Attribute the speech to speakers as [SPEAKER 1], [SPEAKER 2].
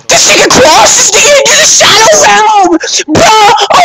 [SPEAKER 1] This nigga crossed this nigga into the shadow realm! Bruh!